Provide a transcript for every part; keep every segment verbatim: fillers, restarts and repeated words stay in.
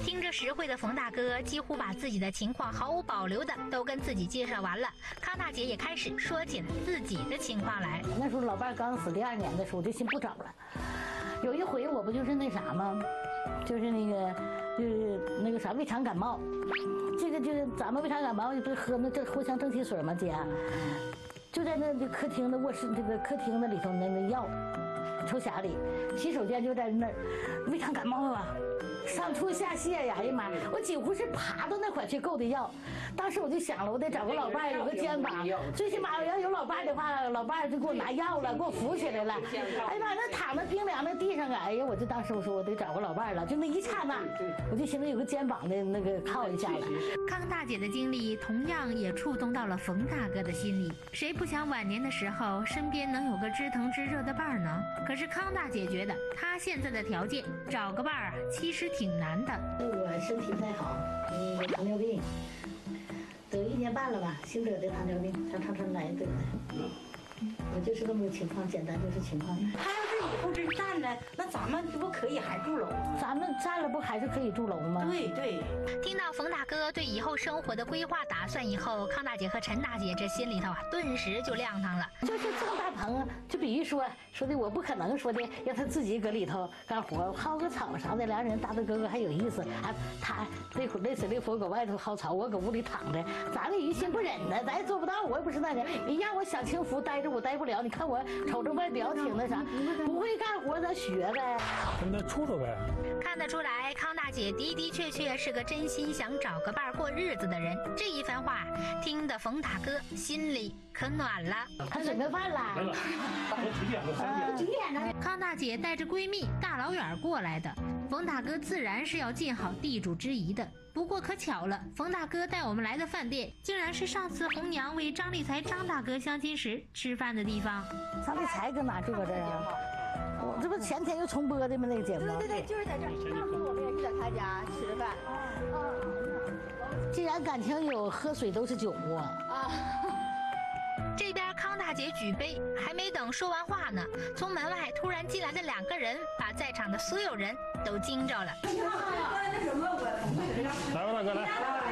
听着实惠的冯大哥几乎把自己的情况毫无保留的都跟自己介绍完了，康大姐也开始说起了自己的情况来。 那时候老伴刚死第二年的时候，我就心不找了。有一回我不就是那啥吗？就是那个就是那个啥胃肠感冒，这个就是咱们胃肠感冒不是喝那这藿香正气水吗？姐，就在那这客厅的卧室这个客厅那里头那那药抽匣里，洗手间就在那儿，胃肠感冒啊。上吐下泻呀！哎呀妈，我几乎是爬到那块去够的药。当时我就想了，我得找个老伴儿，有个肩膀，最起码要有老伴儿的话，老伴儿就给我拿药了，给我扶起来了。哎呀妈，那躺在冰凉的地上啊！哎呀，我就当时我说我得找个老伴儿了，就那一刹那，我就寻思有个肩膀的那个靠一下了。 康大姐的经历同样也触动到了冯大哥的心里，谁不想晚年的时候身边能有个知疼知热的伴儿呢？可是康大姐觉得她现在的条件找个伴儿啊，其实挺难的。 我身体不太好，嗯，有糖尿病，得一年半了吧，新得的糖尿病，常常常来得的。我就是这么个情况，简单就是情况。 他要是以后真站了，那咱们不可以还住楼吗？ 咱们站了不还是可以住楼吗？ 对对。 听到冯大哥对以后生活的规划打算以后，康大姐和陈大姐这心里头啊，顿时就亮堂了。 就是郑大鹏啊，就比喻说说的我不可能说的让他自己搁里头干活，薅个草啥的，俩人搭搭哥哥还有意思。啊，他累苦累死累活搁外头薅草，我搁屋里躺着，咱们于心不忍呢，咱也做不到，我也不是那人。你让我享清福，待着我待不了。你看我瞅着外表挺那啥，不会干活咱学呗， 跟他处处呗。 看得出来，康大姐的的确确是个真心想找个伴儿过日子的人。这一番话听得冯大哥心里可暖了。 他准备饭了， 几点了？三点。 几点呢？ 康大姐带着闺蜜大老远过来的，冯大哥自然是要尽好地主之谊的。不过可巧了，冯大哥带我们来的饭店，竟然是上次红娘为张立才张大哥相亲时吃饭的地方。 张立才搁哪住搁这儿啊？我这不前天又重播的吗？那个节目。 对对对，就是在这儿。上次我们也是在他家吃的饭。 既然感情有，喝水都是酒啊。 啊。 这边康大姐举杯，还没等说完话呢，从门外突然进来的两个人，把在场的所有人都惊着了。 你好呀，那什么，我来吧，大哥来。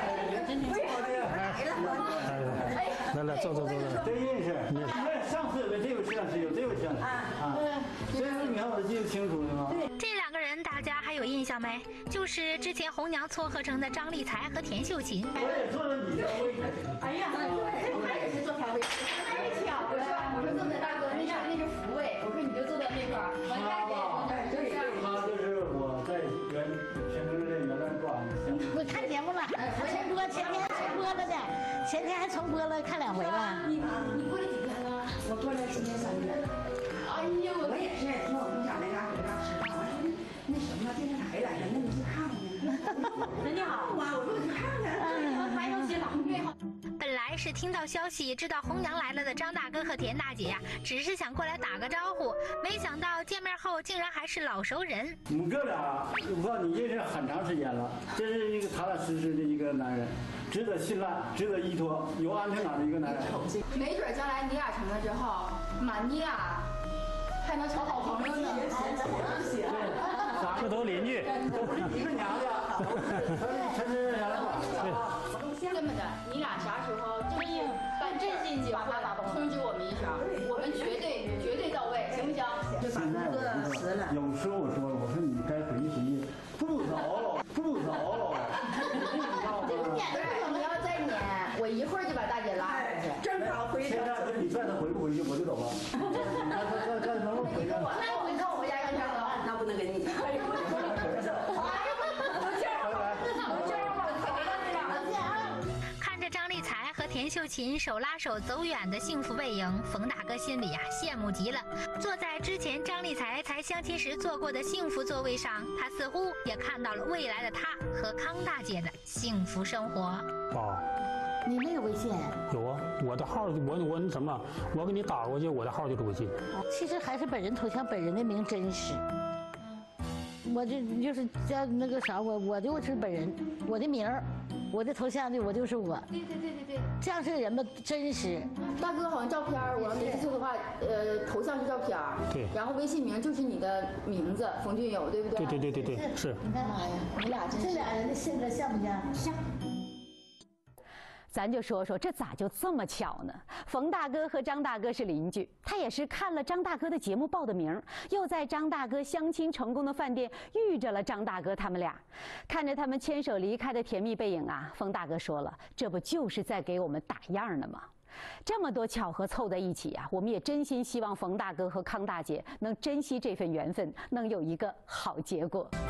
来来，坐坐坐坐。 真认识。上次有个这位摄像师，有这位摄像师啊。这是你看我记得清楚的吗？ 这两个人大家还有印象没？就是之前红娘撮合成的张立才和田秀琴。 我也做了你的位。 哎呀，他也是坐他位，太巧了。我说这么大哥，那是那是福位，我说你就坐在那块儿。完他就是他就是我在原全城的原来挂的。 我看节目了，重播，前天重播了的，前天还重播了，看两回了。 你你过来几天了？ 我过来今年三月。 哎呦， 我也是听我们家那嘎回家吃饭，我说那什么电视台来了，那你去看看去。 你好啊，我说我去看看，还有些老对好。 本来是听到消息知道红娘来了的张大哥和田大姐呀、啊，只是想过来打个招呼，没想到见面后竟然还是老熟人。 我们哥俩，我告诉你认识很长时间了，这是一个踏踏实实的一个男人，值得信赖，值得依托，有安全感的一个男人。 没准将来你俩成了之后，妈你俩还能成好朋友呢。 这都邻居， 都是一个娘家，都是陈陈娘家。 根本的，你俩啥时候就是办真心结婚，通知我们一声，我们绝对绝对到位，行不行？ 现在我知道，有时候我说了，我说你该回忆回忆，不早了，不早了。 这个撵的你要再撵，我一会儿就把大姐拉回去。 正好回去。 现在你再他回不回去，我就走了。那那那能不回去？ 那回到我家要下楼， 那不能跟你。 田秀琴手拉手走远的幸福背影，冯大哥心里啊羡慕极了。坐在之前张立才才相亲时坐过的幸福座位上，他似乎也看到了未来的他和康大姐的幸福生活。 哦， 你没有微信？ 有啊，我的号我我那什么，我给你打过去，我的号就是微信。 其实还是本人头像，本人的名真实。我就就是叫那个啥，我我就是本人，我的名儿。 我的头像就我就是我。 对对对对对。 这样式的人们真实。 大哥好像照片儿，我要没记错的话，呃，头像是照片儿。 对。 然后微信名就是你的名字冯俊友，对不对？ 对对对对对，是。 你看妈呀，你俩真这俩人的性格像不像？像。 咱就说说这咋就这么巧呢？冯大哥和张大哥是邻居，他也是看了张大哥的节目报的名，又在张大哥相亲成功的饭店遇着了张大哥他们俩。看着他们牵手离开的甜蜜背影啊，冯大哥说了，这不就是在给我们打样呢吗？这么多巧合凑在一起啊，我们也真心希望冯大哥和康大姐能珍惜这份缘分，能有一个好结果。